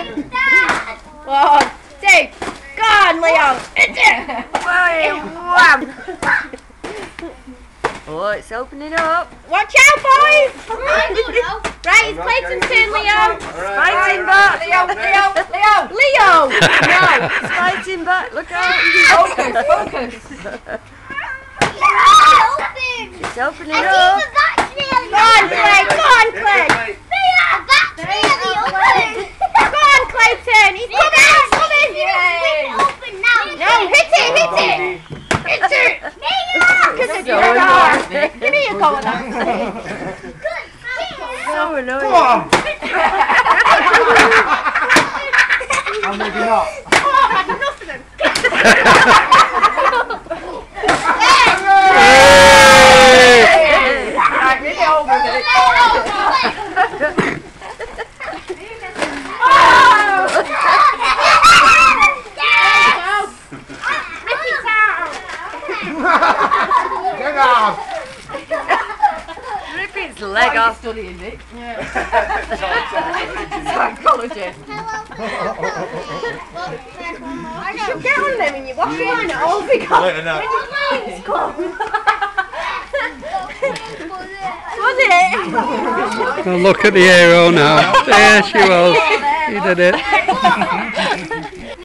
1, 2, go on, Leo. Oh, it's opening up. Watch out, boys. Right, it's Clayton's turn, Leo. Fighting back. Leo. No. It's fighting back. Look out. Focus. It's opening up. Go on, Clay. Go on, Clay. Go on, Clayton. He's coming. He's coming. No, hit it. Hit it. Because it's your arm. Give me a go on that. So annoying. Or maybe not. Enough of them. Right, rip it over a bit. Get out! Rip its leg off. Studying it. Yeah. Psychology. You should get on them and you wash your hand at all because when your hands come. Was it? Well, look at the hero now. There she was. He did it.